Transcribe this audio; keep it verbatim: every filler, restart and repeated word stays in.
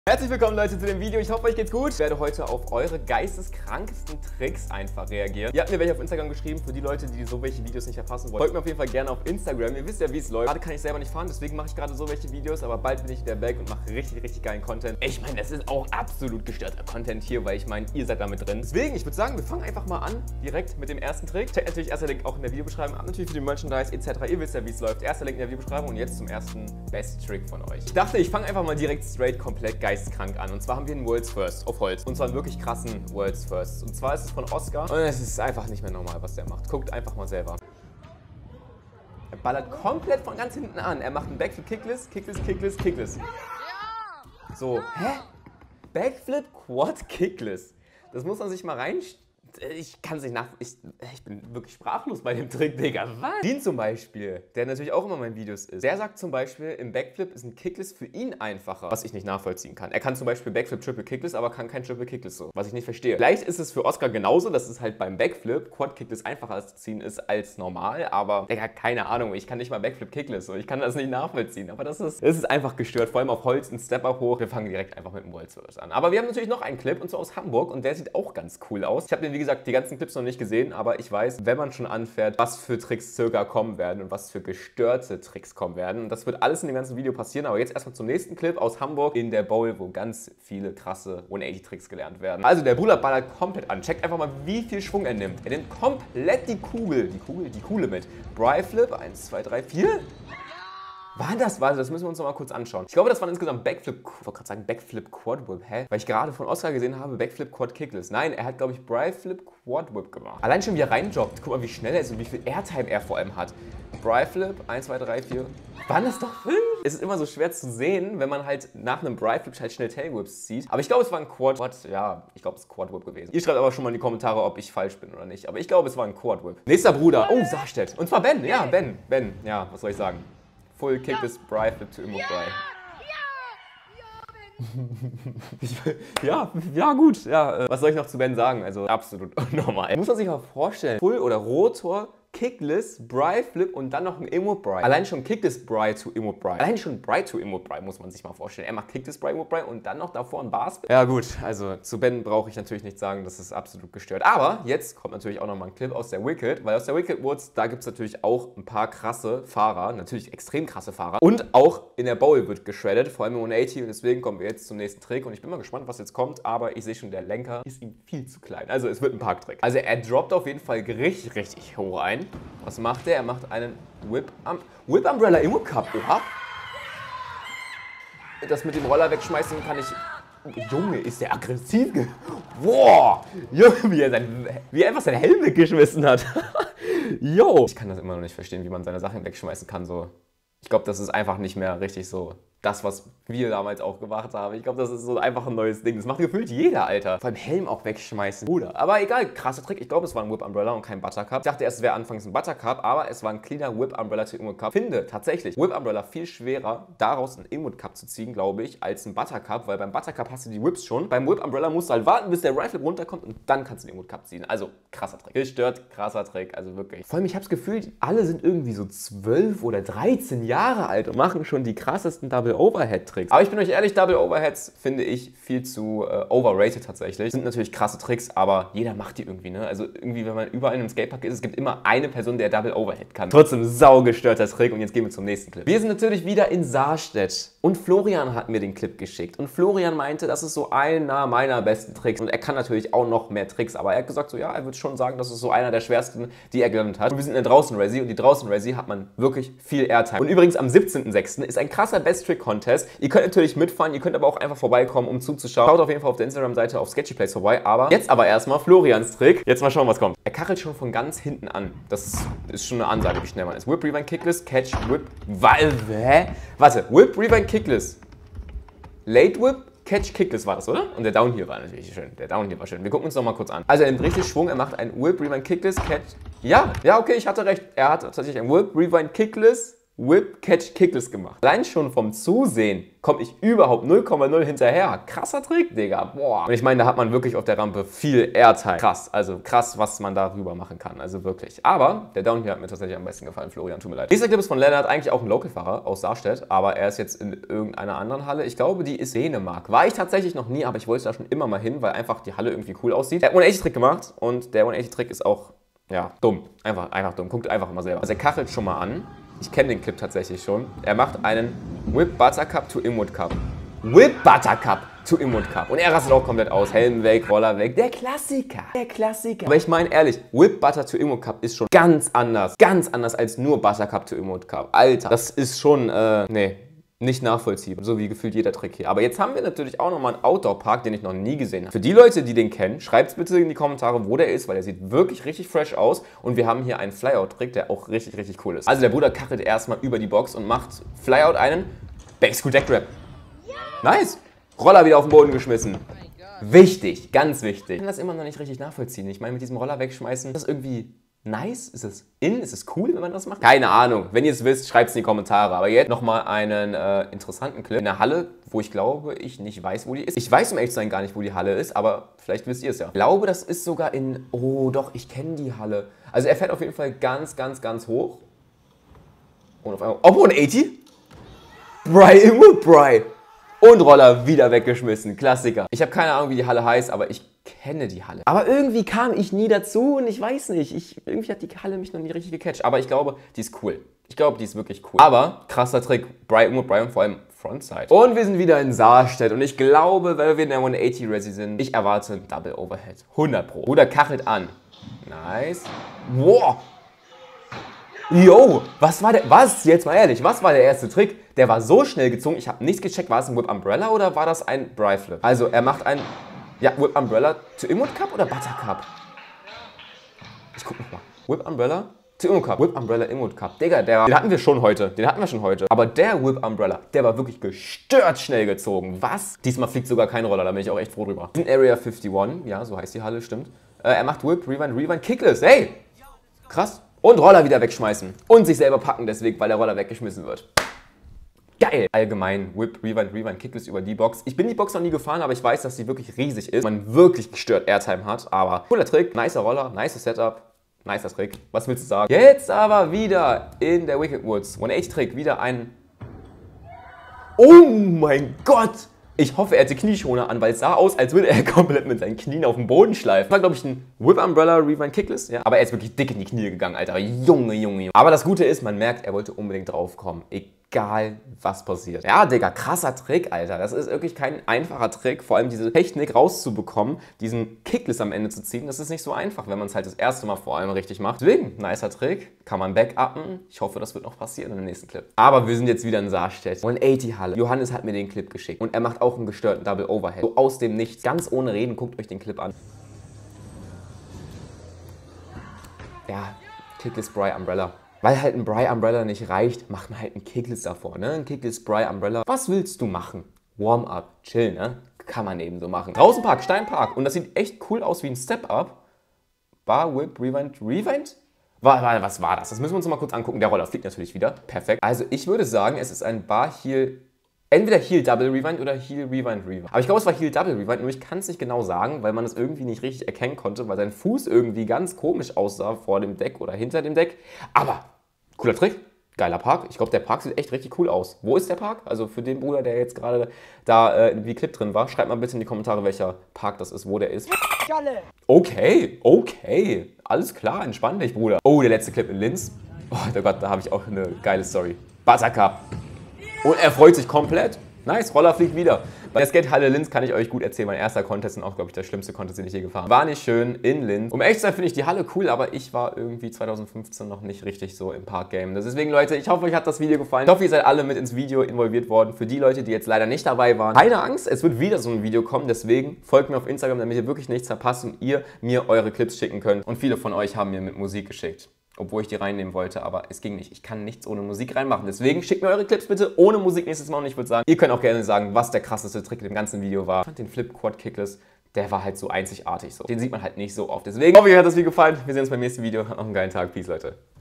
Herzlich willkommen Leute zu dem Video, ich hoffe euch geht's gut. Ich werde heute auf eure geisteskrankesten Tricks einfach reagieren. Ihr habt mir welche auf Instagram geschrieben, für die Leute, die so welche Videos nicht verpassen wollen. Folgt mir auf jeden Fall gerne auf Instagram, ihr wisst ja wie es läuft. Gerade kann ich selber nicht fahren, deswegen mache ich gerade so welche Videos, aber bald bin ich wieder back und mache richtig, richtig geilen Content. Ich meine, das ist auch absolut gestörter Content hier, weil ich meine, ihr seid damit drin. Deswegen, ich würde sagen, wir fangen einfach mal an, direkt mit dem ersten Trick. Checkt natürlich erster Link auch in der Videobeschreibung ab, natürlich für die Merchandise et cetera. Ihr wisst ja wie es läuft. Erster Link in der Videobeschreibung und jetzt zum ersten Best Trick von euch. Ich dachte, ich fange einfach mal direkt straight komplett geisteskrank an und zwar haben wir einen World's First auf Holz. Und zwar einen wirklich krassen World's First. Und zwar ist es von Oscar. Und es ist einfach nicht mehr normal, was der macht. Guckt einfach mal selber. Er ballert komplett von ganz hinten an. Er macht einen Backflip, Kickless, Kickless, Kickless, Kickless. So, hä? Backflip, Quad, Kickless. Das muss man sich mal reinstellen. Ich kann es nicht nach... Ich, ich bin wirklich sprachlos bei dem Trick, Digga. Was? Dean zum Beispiel, der natürlich auch immer in meinen Videos ist, der sagt zum Beispiel, im Backflip ist ein Kickless für ihn einfacher, was ich nicht nachvollziehen kann. Er kann zum Beispiel Backflip Triple Kickless, aber kann kein Triple Kickless so, was ich nicht verstehe. Vielleicht ist es für Oscar genauso, dass es halt beim Backflip Quad Kickless einfacher zu ziehen ist als normal, aber Digga, keine Ahnung, ich kann nicht mal Backflip Kickless so, ich kann das nicht nachvollziehen, aber das ist, das ist einfach gestört, vor allem auf Holz, ein Step-Up hoch. Wir fangen direkt einfach mit dem World's First an. Aber wir haben natürlich noch einen Clip, und zwar aus Hamburg, und der sieht auch ganz cool aus. Ich habe den, wie gesagt, die ganzen Clips noch nicht gesehen, aber ich weiß, wenn man schon anfährt, was für Tricks circa kommen werden und was für gestörte Tricks kommen werden. Und das wird alles in dem ganzen Video passieren, aber jetzt erstmal zum nächsten Clip aus Hamburg in der Bowl, wo ganz viele krasse hundertachtzig-Tricks gelernt werden. Also der Bruder ballert komplett an. Checkt einfach mal, wie viel Schwung er nimmt. Er nimmt komplett die Kugel, die Kugel, die Kuhle mit. Bry Flip, eins, zwei, drei, vier. War das? Warte, das müssen wir uns noch mal kurz anschauen. Ich glaube, das waren insgesamt Backflip, ich wollte gerade sagen Backflip Quad Whip, hä? Weil ich gerade von Oscar gesehen habe, Backflip Quad Kickless. Nein, er hat, glaube ich, Bry Flip Quad Whip gemacht. Allein schon, wie er reinjoggt. Guck mal, wie schnell er ist und wie viel Airtime er vor allem hat. Bry Flip, eins, zwei, drei, vier. Waren das doch fünf? Es ist immer so schwer zu sehen, wenn man halt nach einem Bry Flip halt schnell Tail Whips zieht. Aber ich glaube, es war ein Quad. Quad ja, ich glaube, es ist Quad Whip gewesen. Ihr schreibt aber schon mal in die Kommentare, ob ich falsch bin oder nicht. Aber ich glaube, es war ein Quad Whip. Nächster Bruder. Oh, Sarstedt. Und zwar Ben. Ja, Ben. Ben. Ja, was soll ich sagen? Full Kick this Bry Flip to Immo Bry. Ja, ja gut, ja. Was soll ich noch zu Ben sagen? Also absolut normal. Muss man sich mal vorstellen, Full oder Rotor, Kickless, Bry Flip und dann noch ein Immo Bry. Allein schon Kickless Bry to Immo Bry. Allein schon Bry to Immo Bry muss man sich mal vorstellen. Er macht Kickless Bry, Immo Bry und dann noch davor ein Bars. Ja gut, also zu Ben brauche ich natürlich nicht sagen, das ist absolut gestört. Aber jetzt kommt natürlich auch noch mal ein Clip aus der Wicked, weil aus der Wicked Woods, da gibt es natürlich auch ein paar krasse Fahrer, natürlich extrem krasse Fahrer. Und auch in der Bowl wird geschreddet, vor allem im hundertachtzig, und deswegen kommen wir jetzt zum nächsten Trick und ich bin mal gespannt, was jetzt kommt, aber ich sehe schon, der Lenker ist ihm viel zu klein. Also es wird ein Parktrick. Also er droppt auf jeden Fall richtig, richtig hoch ein. Was macht er? Er macht einen Whip, um Whip Umbrella Immo Cup. Oha. Das mit dem Roller wegschmeißen kann ich... Junge, ist der aggressiv ge... Boah! Junge, wie er, sein, wie er einfach seinen Helm weggeschmissen hat. Jo! Ich kann das immer noch nicht verstehen, wie man seine Sachen wegschmeißen kann. So. Ich glaube, das ist einfach nicht mehr richtig so... Das, was wir damals auch gemacht haben. Ich glaube, das ist so einfach ein neues Ding. Das macht gefühlt jeder, Alter. Vor allem Helm auch wegschmeißen. Bruder. Aber egal, krasser Trick. Ich glaube, es war ein Whip Umbrella und kein Buttercup. Ich dachte erst, es wäre anfangs ein Buttercup, aber es war ein cleaner Whip Umbrella to Immo Cup. Finde tatsächlich Whip Umbrella viel schwerer, daraus einen Immo Cup zu ziehen, glaube ich, als ein Buttercup, weil beim Buttercup hast du die Whips schon. Beim Whip Umbrella musst du halt warten, bis der Rifle runterkommt und dann kannst du den Immo Cup ziehen. Also, krasser Trick. Gestört, krasser Trick. Also wirklich. Vor allem, ich habe das Gefühl, alle sind irgendwie so zwölf oder dreizehn Jahre alt und machen schon die krassesten Double Overhead Tricks. Aber ich bin euch ehrlich, Double Overheads finde ich viel zu äh, overrated tatsächlich. Sind natürlich krasse Tricks, aber jeder macht die irgendwie, ne? Also irgendwie, wenn man überall in einem Skatepark ist, es gibt immer eine Person, der Double Overhead kann. Trotzdem saugestörter Trick und jetzt gehen wir zum nächsten Clip. Wir sind natürlich wieder in Sarstedt und Florian hat mir den Clip geschickt und Florian meinte, das ist so einer meiner besten Tricks und er kann natürlich auch noch mehr Tricks, aber er hat gesagt so, ja, er würde schon sagen, das ist so einer der schwersten, die er gelernt hat. Und wir sind in der Draußen-Resi und die Draußen-Resi hat man wirklich viel Airtime. Und übrigens am siebzehnten sechsten ist ein krasser Best-Trick-Contest. Ihr könnt natürlich mitfahren, ihr könnt aber auch einfach vorbeikommen, um zuzuschauen. Schaut auf jeden Fall auf der Instagram-Seite auf Sketchy Place vorbei, aber jetzt aber erstmal Florians Trick. Jetzt mal schauen, was kommt. Er kachelt schon von ganz hinten an. Das ist schon eine Ansage, wie schnell man ist. Whip, Rewind, Kickless, Catch, Whip, Hä? Warte, Whip, Rewind, Kickless, Late Whip, Catch, Kickless war das, oder? Und der Downhill war natürlich schön. Der Downhill war schön. Wir gucken uns noch mal kurz an. Also er nimmt richtig Schwung, er macht einen Whip, Rewind, Kickless, Catch. Ja, ja, okay, ich hatte recht. Er hat tatsächlich einen Whip, Rewind, Kickless, Whip, Catch, Kickless gemacht. Allein schon vom Zusehen komme ich überhaupt null Komma null hinterher. Krasser Trick, Digga. Boah. Und ich meine, da hat man wirklich auf der Rampe viel Airtime. Krass, also krass, was man darüber machen kann. Also wirklich. Aber der Down hier hat mir tatsächlich am besten gefallen, Florian, tut mir leid. Nächster Clip ist von Lennart, eigentlich auch ein Local-Fahrer aus Saarstedt, aber er ist jetzt in irgendeiner anderen Halle. Ich glaube, die ist Dänemark. War ich tatsächlich noch nie, aber ich wollte da schon immer mal hin, weil einfach die Halle irgendwie cool aussieht. Er hat einen hundertachtzig-Trick gemacht und der hundertachtzig-Trick ist auch, ja, dumm. Einfach, einfach dumm. Guckt einfach immer selber. Also er kachelt schon mal an. Ich kenne den Clip tatsächlich schon. Er macht einen Whip Buttercup to Inwood Cup. Whip Buttercup to Inwood Cup. Und er rastet auch komplett aus. Helm weg, Roller weg. Der Klassiker. Der Klassiker. Aber ich meine ehrlich, Whip Butter to Inwood Cup ist schon ganz anders. Ganz anders als nur Buttercup to Inwood Cup. Alter, das ist schon, äh, nee. Nicht nachvollziehbar, so wie gefühlt jeder Trick hier. Aber jetzt haben wir natürlich auch nochmal einen Outdoor-Park, den ich noch nie gesehen habe. Für die Leute, die den kennen, schreibt es bitte in die Kommentare, wo der ist, weil der sieht wirklich richtig fresh aus. Und wir haben hier einen Flyout-Trick, der auch richtig, richtig cool ist. Also der Bruder kachelt erstmal über die Box und macht Flyout einen Backscrew Deck Grab. Nice! Roller wieder auf den Boden geschmissen. Wichtig, ganz wichtig. Ich kann das immer noch nicht richtig nachvollziehen. Ich meine, mit diesem Roller wegschmeißen, das ist irgendwie nice? Ist es in? Ist es cool, wenn man das macht? Keine Ahnung. Wenn ihr es wisst, schreibt es in die Kommentare. Aber jetzt nochmal einen äh, interessanten Clip in der Halle, wo ich glaube, ich nicht weiß, wo die ist. Ich weiß um ehrlich zu sein gar nicht, wo die Halle ist, aber vielleicht wisst ihr es ja. Ich glaube, das ist sogar in... Oh, doch, ich kenne die Halle. Also er fährt auf jeden Fall ganz, ganz, ganz hoch. Und auf einmal... Oh, hundertachtzig? Bry, immer Bry. Und Roller wieder weggeschmissen. Klassiker. Ich habe keine Ahnung, wie die Halle heißt, aber ich kenne die Halle. Aber irgendwie kam ich nie dazu und ich weiß nicht. Ich, irgendwie hat die Halle mich noch nie richtig gecatcht. Aber ich glaube, die ist cool. Ich glaube, die ist wirklich cool. Aber krasser Trick. Brian und Brian vor allem Frontside. Und wir sind wieder in Saarstedt. Und ich glaube, weil wir in der hundertachtzig Resi sind, ich erwarte einen Double Overhead. hundert Pro. Bruder kachelt an. Nice. Wow. Yo, was war der, was, jetzt mal ehrlich, was war der erste Trick? Der war so schnell gezogen, ich habe nichts gecheckt, war es ein Whip Umbrella oder war das ein Bry Flip? Also er macht ein, ja, Whip Umbrella to Inwood Cup oder Buttercup? Ich guck nochmal. Whip Umbrella to Inwood Cup. Whip Umbrella Inwood Cup. Digga, der, den hatten wir schon heute, den hatten wir schon heute. Aber der Whip Umbrella, der war wirklich gestört schnell gezogen. Was? Diesmal fliegt sogar kein Roller, da bin ich auch echt froh drüber. In Area einundfünfzig, ja, so heißt die Halle, stimmt. Äh, er macht Whip, Rewind, Rewind, Kickless, hey! Krass. Und Roller wieder wegschmeißen. Und sich selber packen deswegen, weil der Roller weggeschmissen wird. Geil! Allgemein Whip, Rewind, Rewind, Kickless über die Box. Ich bin die Box noch nie gefahren, aber ich weiß, dass die wirklich riesig ist. Man wirklich gestört Airtime hat. Aber cooler Trick, nicer Roller, nice Setup, nicer Trick. Was willst du sagen? Jetzt aber wieder in der Wicked Woods. hundertachtzig Trick, wieder ein... Oh mein Gott! Ich hoffe, er hatte Knieschoner an, weil es sah aus, als würde er komplett mit seinen Knien auf den Boden schleifen. Das war, glaube ich, ein Whip Umbrella Rewind Kickless. Ja, aber er ist wirklich dick in die Knie gegangen, Alter. Junge, Junge, Junge. Aber das Gute ist, man merkt, er wollte unbedingt draufkommen. Egal, was passiert. Ja, Digga, krasser Trick, Alter. Das ist wirklich kein einfacher Trick. Vor allem diese Technik rauszubekommen, diesen Kickless am Ende zu ziehen, das ist nicht so einfach, wenn man es halt das erste Mal vor allem richtig macht. Deswegen, nicer Trick. Kann man backuppen. Ich hoffe, das wird noch passieren in dem nächsten Clip. Aber wir sind jetzt wieder in Saarstedt. hundertachtzig Halle. Johannes hat mir den Clip geschickt. Und er macht auch einen gestörten Double Overhead. So aus dem Nichts. Ganz ohne Reden. Guckt euch den Clip an. Ja, Kickless Bry Umbrella. Weil halt ein Bry Umbrella nicht reicht, macht man halt einen Kickless davor, ne? Ein Kickless Bry Umbrella. Was willst du machen? Warm-up, chill, ne? Kann man eben so machen. Draußenpark, Steinpark. Und das sieht echt cool aus wie ein Step-Up. Bar, Whip, Rewind, Rewind? Was war das? Das müssen wir uns mal kurz angucken. Der Roller fliegt natürlich wieder. Perfekt. Also ich würde sagen, es ist ein Bar Heel... Entweder Heel Double Rewind oder Heel Rewind Rewind. Aber ich glaube, es war Heel Double Rewind, nur ich kann es nicht genau sagen, weil man es irgendwie nicht richtig erkennen konnte, weil sein Fuß irgendwie ganz komisch aussah vor dem Deck oder hinter dem Deck. Aber cooler Trick, geiler Park. Ich glaube, der Park sieht echt richtig cool aus. Wo ist der Park? Also für den Bruder, der jetzt gerade da äh, in die Clip drin war, schreibt mal bitte in die Kommentare, welcher Park das ist, wo der ist. Okay, okay. Alles klar, entspann dich, Bruder. Oh, der letzte Clip in Linz. Oh Gott, da habe ich auch eine geile Story. Buttercup. Und er freut sich komplett. Nice, Roller fliegt wieder. Bei der Skatehalle Linz kann ich euch gut erzählen. Mein erster Contest und auch, glaube ich, der schlimmste Contest, den ich je gefahren habe. War nicht schön in Linz. Um ehrlich zu sein, finde ich die Halle cool, aber ich war irgendwie zwanzig fünfzehn noch nicht richtig so im Park-Game. Deswegen, Leute, ich hoffe, euch hat das Video gefallen. Ich hoffe, ihr seid alle mit ins Video involviert worden. Für die Leute, die jetzt leider nicht dabei waren, keine Angst, es wird wieder so ein Video kommen. Deswegen folgt mir auf Instagram, damit ihr wirklich nichts verpasst und ihr mir eure Clips schicken könnt. Und viele von euch haben mir mit Musik geschickt. Obwohl ich die reinnehmen wollte, aber es ging nicht. Ich kann nichts ohne Musik reinmachen. Deswegen schickt mir eure Clips bitte ohne Musik nächstes Mal. Und ich würde sagen, ihr könnt auch gerne sagen, was der krasseste Trick in dem ganzen Video war. Ich fand den Flip Quad Kickless, der war halt so einzigartig so. Den sieht man halt nicht so oft. Deswegen hoffe ich, euch hat das Video gefallen. Wir sehen uns beim nächsten Video. Habt noch einen geilen Tag. Peace, Leute.